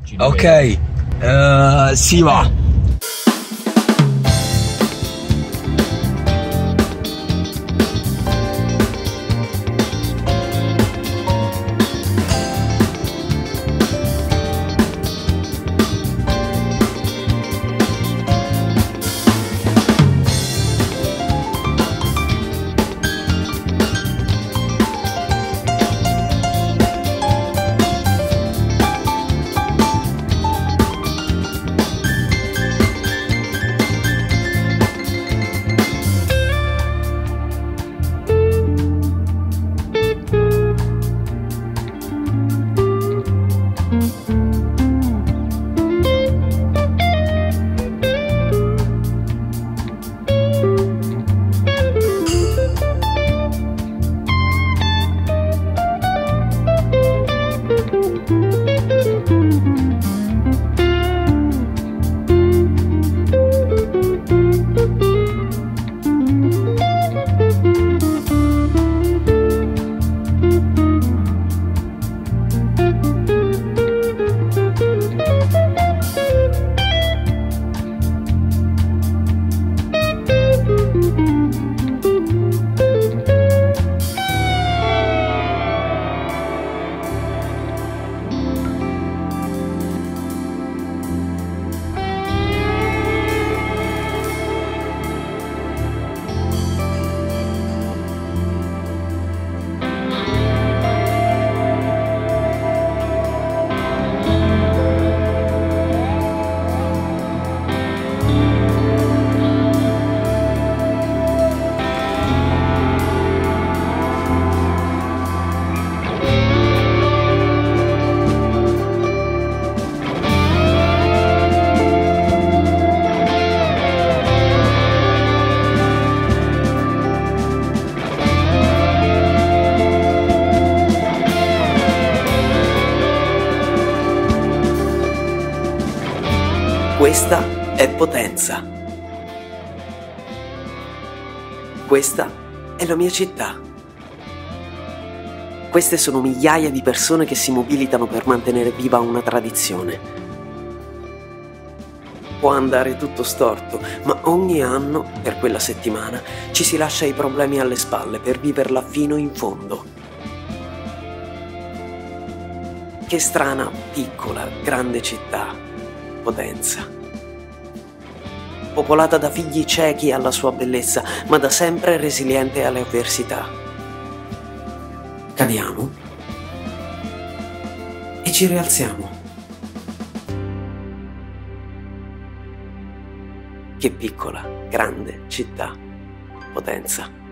Ok, si va. Questa è Potenza. Questa è la mia città. Queste sono migliaia di persone che si mobilitano per mantenere viva una tradizione. Può andare tutto storto, ma ogni anno, per quella settimana, ci si lascia i problemi alle spalle per viverla fino in fondo. Che strana, piccola, grande città, Potenza. Popolata da figli ciechi alla sua bellezza, ma da sempre resiliente alle avversità. Cadiamo e ci rialziamo. Che piccola, grande città, Potenza.